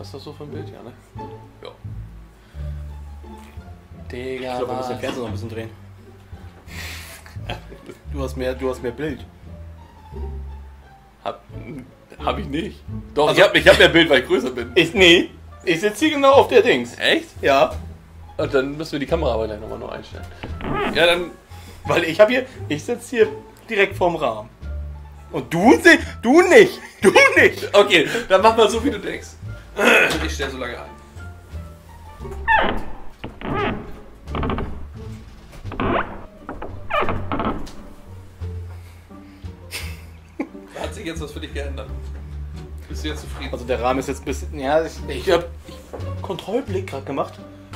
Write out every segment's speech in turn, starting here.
ist das so für ein Bild? Ja, ne? Ja. Digga, Ich glaube, wir müssen den Fernseher noch ein bisschen drehen. Du hast mehr Bild. Hab ich nicht. Doch, Also, ich hab mehr Bild, weil ich größer bin. Nee, ich sitze hier genau auf der Dings. Echt? Ja. Und dann müssen wir die Kamera aber gleich nochmal neu einstellen. Ja, dann... Weil ich sitze hier direkt vorm Rahmen. Und du nicht. Du nicht. Okay, dann mach mal so, wie du denkst. Ich stelle so lange ein. Hat sich jetzt was für dich geändert? Bist du jetzt zufrieden? Also der Rahmen ist jetzt ein bisschen... Ja, ich hab Kontrollblick gerade gemacht.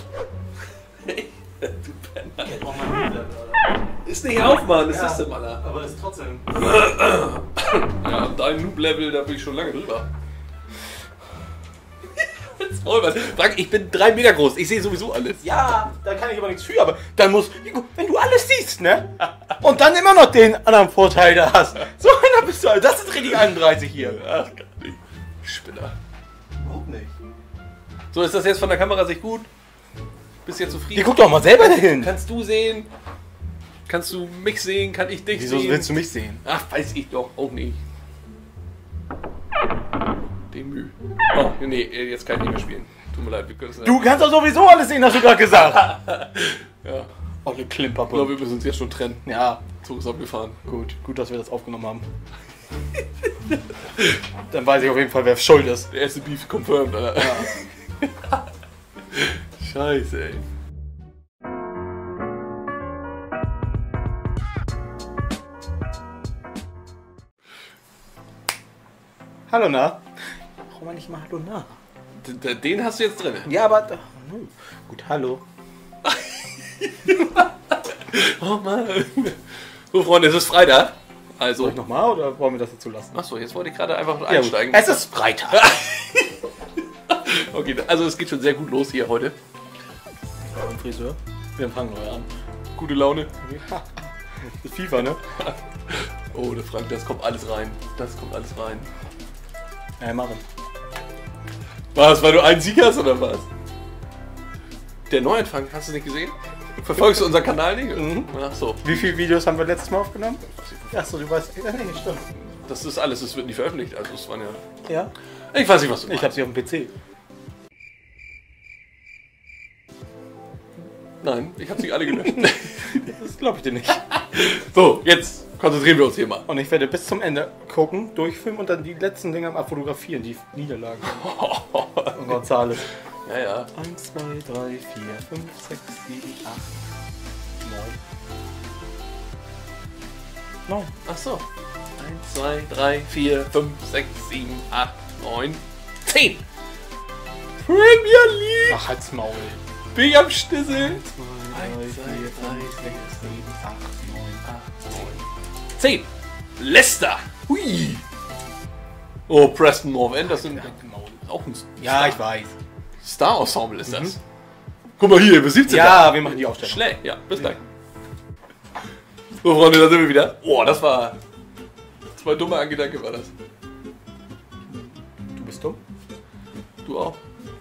Du Penner. Ist nicht aufmachen, das ist im Alter. Aber ist trotzdem... Ja, dein Noob-Level, da bin ich schon lange drüber. Frank, ich bin 3 Meter groß, ich sehe sowieso alles. Ja, da kann ich aber nichts für, aber dann muss... Wenn du alles siehst, ne? Und dann immer noch den anderen Vorteil da hast. So einer bist du, das ist richtig 31 hier. Ach, gar nicht. Spinner. Überhaupt nicht. So, ist das jetzt von der Kamerasicht gut? Bist du jetzt zufrieden? Hier, guck doch mal selber dahin. Kannst du sehen? Kannst du mich sehen? Kann ich dich Wieso sehen? willst du mich sehen? Ach, weiß ich doch auch nicht. Demü. Oh, nee, jetzt kann ich nicht mehr spielen. Tut mir leid, wir können es nicht. Du kannst doch sowieso alles sehen, hast du gerade gesagt. Ja. Oh, eine Ich Klimperpuppe. glaube, wir müssen uns jetzt schon trennen. Ja, Zug ist abgefahren. gut, dass wir das aufgenommen haben. Dann weiß ich auf jeden Fall, wer schuld ist. Der erste Beef confirmed, Alter. Ja. Scheiße, ey. Hallo, na? Warum man nicht mal Hallo, na? Den hast du jetzt drin. Ja, aber... Gut, hallo. Oh Mann. So, Freunde, es ist Freitag. Also. Soll ich nochmal oder wollen wir das jetzt so lassen? Achso, jetzt wollte ich gerade einfach Ja, einsteigen. gut. Es ist Freitag. Okay, also es geht schon sehr gut los hier heute. Beim Friseur. Wir fangen neu an. Gute Laune. Das ist FIFA, ne? Oh, der Frank, das kommt alles rein. Das kommt alles rein. Ja, machen. Was, weil du einen Sieg hast oder was? Der Neuanfang, hast du nicht gesehen? Verfolgst du unseren Kanal nicht? Mhm. Ach so. Wie viele Videos haben wir letztes Mal aufgenommen? Achso, du weißt... Ja, nee, stimmt. Das ist alles, es wird nie veröffentlicht. Also es waren ja. Ja? Ich weiß nicht, was du Ich meinst. hab sie auf dem PC. Nein, ich habe sie alle gelöscht. Das glaube ich dir nicht. So, jetzt konzentrieren wir uns hier mal. Und ich werde bis zum Ende gucken, durchfilmen und dann die letzten Dinger mal fotografieren, die Niederlagen. Und Gonzales. Ja, ja. 1, 2, 3, 4, 5, 6, 7, 8, 9. 9. Ach so. 1, 2, 3, 4, 5, 6, 7, 8, 9, 10. Premier League. Ach, halt's Maul. Bin ich am Schnitzel. 2, 3, 4, 5, 1, 2, 3, 6, 7, 8, 10. Leicester. Hui. Oh, Preston North End, das sind 9. auch ein Ja, ich weiß. Star-Ensemble ist das. Guck mal hier, bis 17. Ja, wir machen die Aufstellung. Schlecht, ja, bis gleich. So, Freunde, da sind wir wieder. Oh, das war... 2 dumme Angedanke war das. Du bist dumm? Du auch.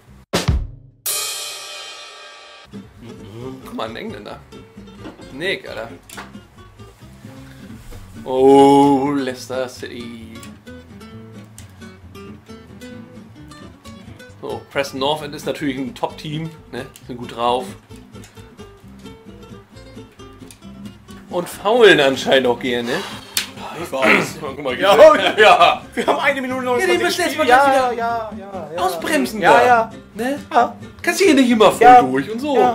Guck mal, ein Engländer. Nick, Alter. Oh, Leicester City. So, Preston North End ist natürlich ein Top-Team, ne? Sind gut drauf. Und faulen anscheinend auch gerne. Ich weiß. Guck mal, Ja, ja. Wir haben 1 Minute 29 Ja, die müssen jetzt mal ja, gleich ja. Ausbremsen Ja, da. ja. Ne? Ja. Kannst du hier nicht immer voll Ja. durch und so. Ja.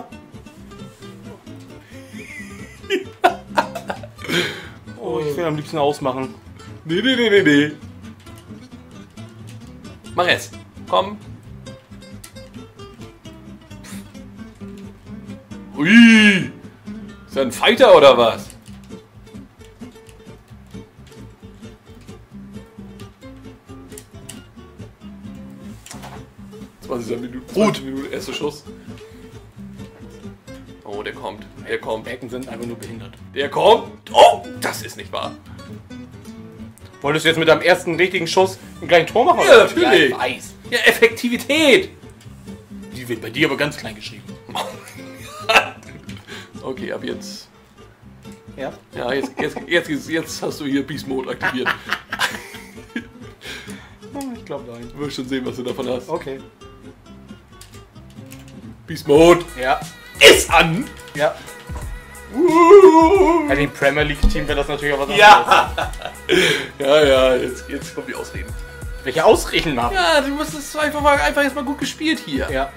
Oh, ich will am liebsten ausmachen. Nee. Mach jetzt. Komm. Ui. Ist er ein Fighter oder was? Minute. Gut. Minute, erster Schuss. Oh, der kommt. Der kommt. Ecken sind einfach nur behindert. Der kommt. Oh, das ist nicht wahr. Wolltest du jetzt mit deinem ersten richtigen Schuss ein kleines Tor machen? Ja, natürlich. Ja, ich weiß. Ja, Effektivität! Die wird bei dir aber ganz klein geschrieben. Okay, ab jetzt. Ja? Ja, jetzt hast du hier Beast Mode aktiviert. Ich glaube nein. Du wirst schon sehen, was du davon hast. Okay. Beast Mode Ja. ist an! Ja. Bei dem Premier League Team wäre das natürlich auch was anderes. Ja! Ja, jetzt kommen die Ausreden. Welche Ausreden haben? Ja, du musst es einfach jetzt mal gut gespielt hier. Ja.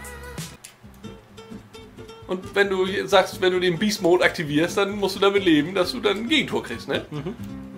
Und wenn du sagst, wenn du den Beast Mode aktivierst, dann musst du damit leben, dass du dann ein Gegentor kriegst, ne? Mhm.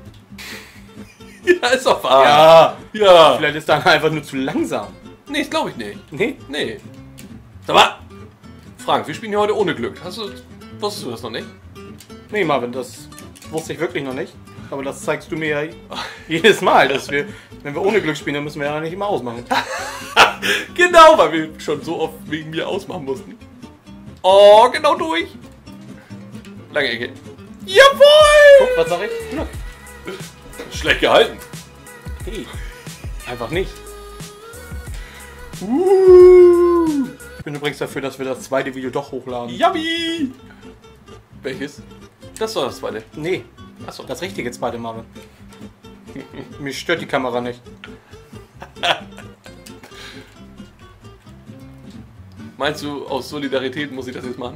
Ja, ist doch wahr. Ja. Ja. Vielleicht ist dann einfach nur zu langsam. Nee, das glaube ich nicht. Nee? Nee. Sag mal, Frank, wir spielen hier heute ohne Glück. Wusstest du das noch nicht? Nee, Marvin, das wusste ich wirklich noch nicht. Aber das zeigst du mir ja jedes Mal, dass wir, wenn wir ohne Glück spielen, dann müssen wir ja nicht immer ausmachen. Genau, weil wir schon so oft wegen mir ausmachen mussten. Oh, genau durch. Lange Ecke. Jawohl! Guck, was sag ich? Glück. Schlecht gehalten. Hey. Einfach nicht. Ich bin übrigens dafür, dass wir das zweite Video doch hochladen. Yummy! Welches? Das war das zweite. Nee, Achso. das richtige zweite, Marvin. Mich stört die Kamera nicht. Meinst du, aus Solidarität muss ich das jetzt machen?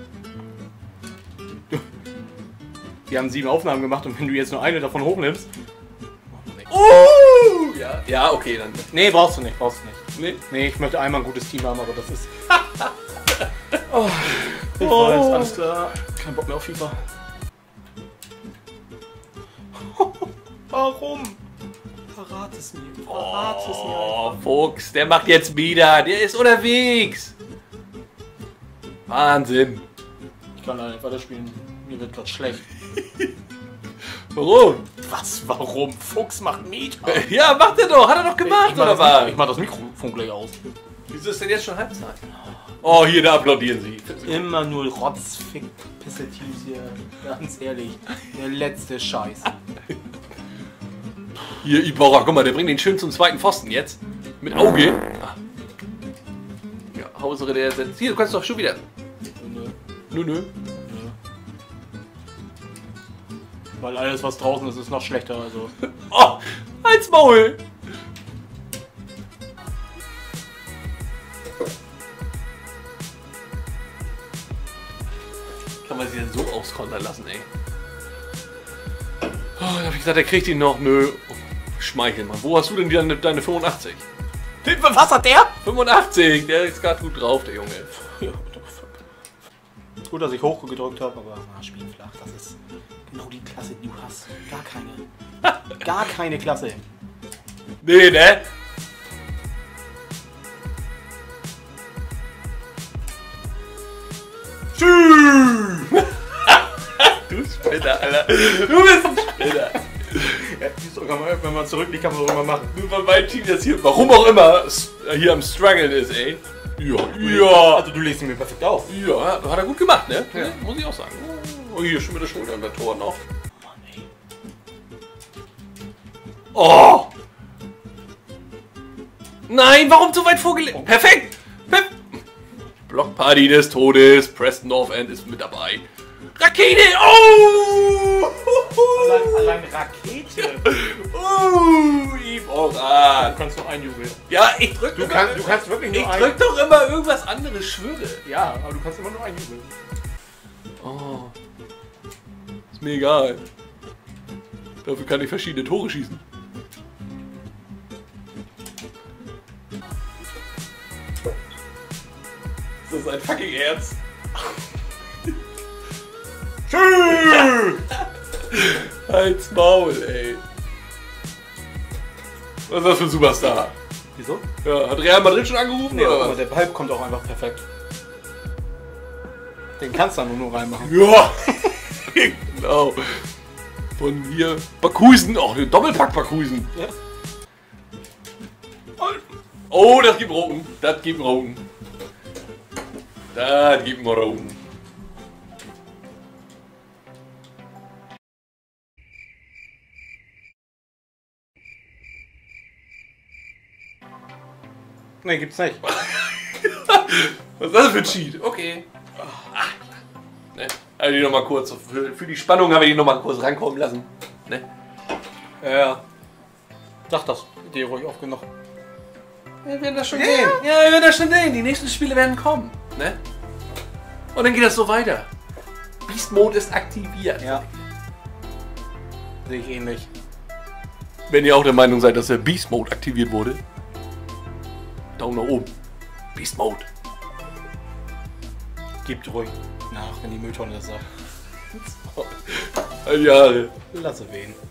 Wir haben 7 Aufnahmen gemacht und wenn du jetzt nur eine davon hochnimmst... Ja. Ja, okay, dann. Nee, brauchst du nicht. Nee. Nee, ich möchte einmal ein gutes Team haben, aber das ist... Ich weiß, alles klar. Kein Bock mehr auf FIFA. Warum? Verrat es mir. Verrat es mir. Oh, Fuchs, der macht jetzt wieder. Der ist unterwegs. Wahnsinn. Ich kann da nicht weiterspielen. Mir wird gerade schlecht. Warum? Was? Warum? Fuchs macht Mieter. Ja, macht er doch. Hat er doch gemacht, oder was? Ich mach das Mikrofon gleich aus. Wieso ist denn jetzt schon Halbzeit? Oh, hier, da applaudieren sie. Immer nur Rotzfick, Pisse-Teams hier. Ganz ehrlich. Der letzte Scheiß. Hier, Ibarra, guck mal, der bringt den schön zum zweiten Pfosten jetzt. Mit Auge. Ah. Ja, Hausere, der setzt. Hier, du kannst doch schon wieder. Nö. Weil alles, was draußen ist, ist noch schlechter. Also. Oh, als Maul. Kann man sie denn so auskontern lassen, ey? Oh, da hab ich gesagt, der kriegt ihn noch. Nö. Oh, schmeichel mal. Wo hast du denn deine 85? Was hat der? 85, der ist gerade gut drauf, der Junge. Ja, gut, dass ich hochgedrückt habe, aber spiel flach. Das ist genau die Klasse, die du hast. Gar keine. Gar keine Klasse. Nee, ne? Du Spinner, Alter. Du bist ein Spinner. Ja, wenn man zurückliegt, kann man auch immer machen. Nur weil mein Team jetzt hier, warum auch immer, hier am Struggeln ist, ey. Ja. Also du legst ihn mir perfekt auf. Ja, hat er gut gemacht, ne? Ja. Muss ich auch sagen. Oh, hier schon mit der Schulter und der Tor noch. Mann, ey. Oh! Nein, warum so weit vorgelegt? Oh. Perfekt! Blockparty des Todes. Preston North End ist mit dabei. Rakete! Oh! Allein Rakete. Ivoran. Du kannst nur einjubeln. Ja, ich drück Du kannst wirklich nur Ich drück doch immer irgendwas anderes, schwöre. Ja, aber du kannst immer nur einjubeln. Oh. Ist mir egal. Dafür kann ich verschiedene Tore schießen. Ist das ein fucking Ernst? Halt's Maul, ey. Was ist das für ein Superstar? Wieso? Ja, hat Real Madrid schon angerufen? Nee, oder aber was? der Ball kommt auch einfach perfekt. Den kannst du dann nur reinmachen. Ja, genau. Von hier Bakuisen, oh, Doppelpack Bakuisen. Ja. Oh, das gibt Roten. Das gibt Roten. Das gibt Roten. Ne, gibt's nicht. Was ist das für ein Cheat? Okay. Ne? Also die noch mal kurz, für die Spannung habe ich die noch mal kurz rankommen lassen. Ne? Ja. Sag das. Dir ruhig oft genug. Wir werden das schon sehen. Ja, wir werden das schon sehen. Die nächsten Spiele werden kommen. Ne? Und dann geht das so weiter. Beast Mode ist aktiviert. Ja. Sehe ich ähnlich. Wenn ihr auch der Meinung seid, dass der Beast Mode aktiviert wurde, Daumen nach oben. Beast Mode. Gebt ruhig nach, wenn die Mülltonne das sagt. Ja. Lass es wehen.